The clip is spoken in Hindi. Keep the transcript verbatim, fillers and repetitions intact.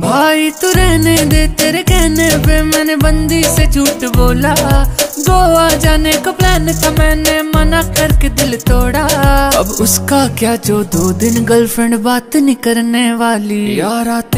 भाई तू रहने दे, तेरे कहने पे मैंने बंदी से झूठ बोला। गोवा जाने का प्लान था, मैंने मना करके दिल तोड़ा। अब उसका क्या जो दो दिन गर्लफ्रेंड बात नहीं करने वाली। यार